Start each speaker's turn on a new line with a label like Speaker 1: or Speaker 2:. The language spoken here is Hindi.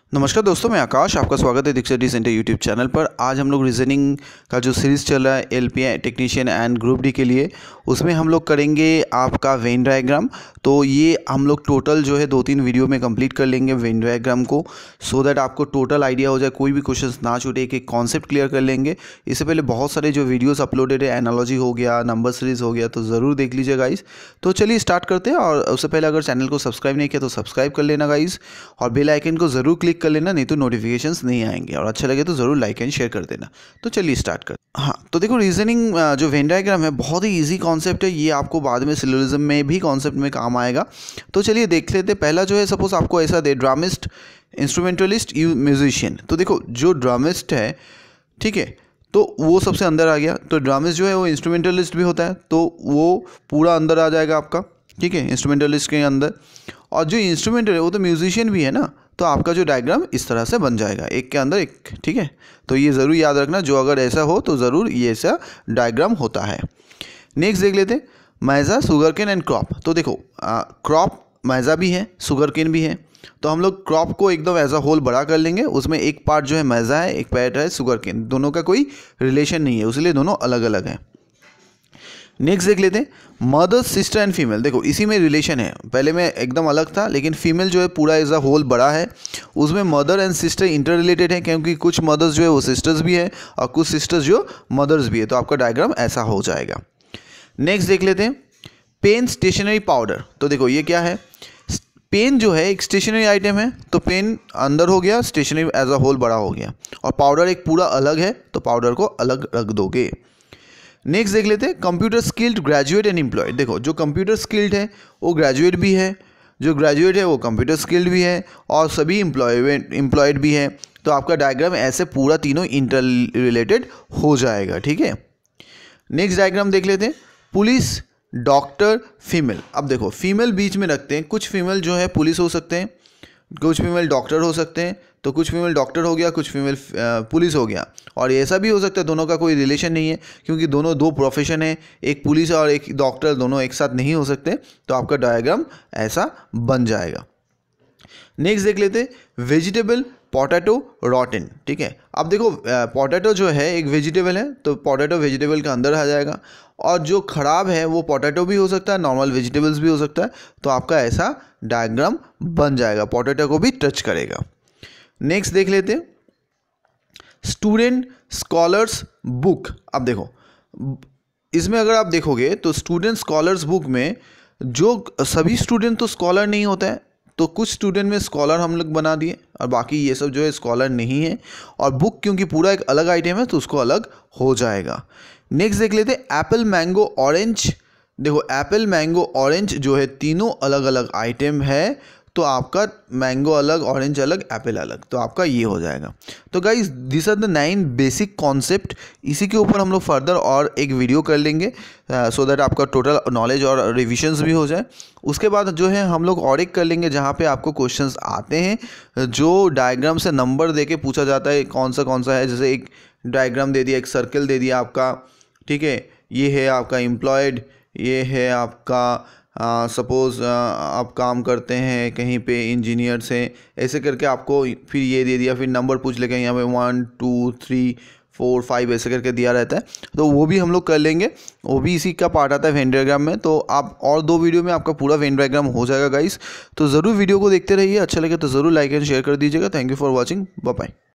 Speaker 1: नमस्कार दोस्तों, मैं आकाश, आपका स्वागत है दीक्षित सेंटर यूट्यूब चैनल पर। आज हम लोग रीजनिंग का जो सीरीज़ चल रहा है LPI technician and group D के लिए, उसमें हम लोग करेंगे आपका वेन डायग्राम। तो ये हम लोग टोटल जो है 2-3 वीडियो में कंप्लीट कर लेंगे वेन डायग्राम को, सो दैट आपको टोटल आइडिया हो जाए, कोई भी क्वेश्चन ना छूटे, एक कॉन्सेप्ट क्लियर कर लेंगे। इससे पहले बहुत सारे जो वीडियोज़ अपलोडेड है, एनालॉजी हो गया, नंबर सीरीज़ हो गया, तो ज़रूर देख लीजिए गाइज़। तो चलिए स्टार्ट करते हैं। और उससे पहले अगर चैनल को सब्सक्राइब नहीं किया तो सब्सक्राइब कर लेना गाइज़, और बेल आइकन को ज़रूर क्लिक कर लेना, नहीं तो नोटिफिकेशंस नहीं आएंगे। और अच्छा लगे तो ज़रूर लाइक एंड शेयर कर देना। तो चलिए स्टार्ट कर। हाँ, तो देखो रीजनिंग जो वेन डायग्राम है बहुत ही इजी कॉन्सेप्ट है, ये आपको बाद में सिलोजिज्म में भी कॉन्सेप्ट में काम आएगा। तो चलिए देख लेते हैं। पहला जो है, सपोज आपको ऐसा दे ड्रामिस्ट, इंस्ट्रूमेंटलिस्ट, म्यूजिशियन। तो देखो जो ड्रामिस्ट है, ठीक है, तो वो सबसे अंदर आ गया। तो ड्रामिस्ट जो है वो इंस्ट्रूमेंटलिस्ट भी होता है, तो वो पूरा अंदर आ जाएगा आपका, ठीक है, इंस्ट्रूमेंटलिस्ट के अंदर। और जो इंस्ट्रूमेंटल है वो तो म्यूजिशियन भी है ना, तो आपका जो डायग्राम इस तरह से बन जाएगा, एक के अंदर एक, ठीक है। तो ये ज़रूर याद रखना, जो अगर ऐसा हो तो ज़रूर ये ऐसा डायग्राम होता है। नेक्स्ट देख लेते हैं, maize, sugar cane and crop. तो देखो क्रॉप मैज़ा भी है, शुगर केन भी है, तो हम लोग क्रॉप को एकदम एज अ होल बड़ा कर लेंगे। उसमें एक पार्ट जो है मैज़ा है, एक पार्ट है शुगर केन, दोनों का कोई रिलेशन नहीं है, इसलिए दोनों अलग अलग हैं। नेक्स्ट देख लेते हैं, मदर, सिस्टर एंड फीमेल। देखो इसी में रिलेशन है, पहले में एकदम अलग था, लेकिन फीमेल जो है पूरा एज अ होल बड़ा है। उसमें mother and sister inter related है, क्योंकि कुछ मदर्स जो है वो सिस्टर्स भी है और कुछ सिस्टर्स जो मदर्स भी है, तो आपका डायग्राम ऐसा हो जाएगा। नेक्स्ट देख लेते हैं, पेन, स्टेशनरी, पाउडर। तो देखो ये क्या है, पेन जो है एक स्टेशनरी आइटम है, तो पेन अंदर हो गया, स्टेशनरी एज अ होल बड़ा हो गया, और पाउडर एक पूरा अलग है, तो पाउडर को अलग रख दोगे। नेक्स्ट देख लेते हैं, computer skilled, graduate and employed. देखो जो कंप्यूटर स्किल्ड है वो ग्रेजुएट भी है, जो ग्रेजुएट है वो कंप्यूटर स्किल्ड भी है, और सभी एम्प्लॉयड भी है। तो आपका डायग्राम ऐसे पूरा तीनों इंटर रिलेटेड हो जाएगा, ठीक है। नेक्स्ट डायग्राम देख लेते हैं, पुलिस, डॉक्टर, फीमेल। अब देखो फीमेल बीच में रखते हैं, कुछ फीमेल जो है पुलिस हो सकते हैं, कुछ फीमेल डॉक्टर हो सकते हैं। तो कुछ फीमेल डॉक्टर हो गया, कुछ फीमेल पुलिस हो गया। और ऐसा भी हो सकता है दोनों का कोई रिलेशन नहीं है, क्योंकि दोनों दो प्रोफेशन है, एक पुलिस और एक डॉक्टर, दोनों एक साथ नहीं हो सकते। तो आपका डायग्राम ऐसा बन जाएगा। नेक्स्ट देख लेते हैं, वेजिटेबल, पोटैटो, रॉटन। ठीक है, अब देखो पोटैटो जो है एक वेजिटेबल है, तो पोटैटो वेजिटेबल के अंदर आ जाएगा। और जो खराब है वो पोटैटो भी हो सकता है, नॉर्मल वेजिटेबल्स भी हो सकता है। तो आपका ऐसा डायग्राम बन जाएगा, पोटैटो को भी टच करेगा। नेक्स्ट देख लेते हैं, स्टूडेंट, स्कॉलर्स, बुक। अब देखो इसमें अगर आप देखोगे तो स्टूडेंट स्कॉलर्स बुक में जो सभी स्टूडेंट तो स्कॉलर नहीं होता है, तो कुछ स्टूडेंट में स्कॉलर हम लोग बना दिए, और बाकी ये सब जो है स्कॉलर नहीं है। और बुक क्योंकि पूरा एक अलग आइटम है, तो उसको अलग हो जाएगा। नेक्स्ट देख लेते हैं, एप्पल, मैंगो, ऑरेंज। देखो एप्पल, मैंगो, ऑरेंज जो है तीनों अलग अलग आइटम है, तो आपका मैंगो अलग, ऑरेंज अलग, एप्पल अलग, तो आपका ये हो जाएगा। तो guys this are the 9 basic concept. इसी के ऊपर हम लोग फर्दर और एक वीडियो कर लेंगे, सो दैट आपका टोटल नॉलेज और रिविजन्स भी हो जाए। उसके बाद जो है हम लोग और एक कर लेंगे, जहाँ पे आपको क्वेश्चंस आते हैं जो डायग्राम से नंबर दे के पूछा जाता है कौन सा है। जैसे एक डायग्राम दे दिया, एक सर्कल दे दिया आपका, ठीक है, ये है आपका एम्प्लॉयड, ये है आपका सपोज़ आप काम करते हैं कहीं पे, इंजीनियर से, ऐसे करके आपको फिर ये दे दिया, फिर नंबर पूछ लेंगे यहाँ पे 1 2 3 4 5 ऐसे करके दिया रहता है। तो वो भी हम लोग कर लेंगे, वो भी इसी का पार्ट आता है वेन डायग्राम में। तो आप और 2 वीडियो में आपका पूरा वेन डायग्राम हो जाएगा गाइस। तो ज़रूर वीडियो को देखते रहिए, अच्छा लगे तो ज़रूर लाइक एंड शेयर कर दीजिएगा। Thank you for watching, bye bye.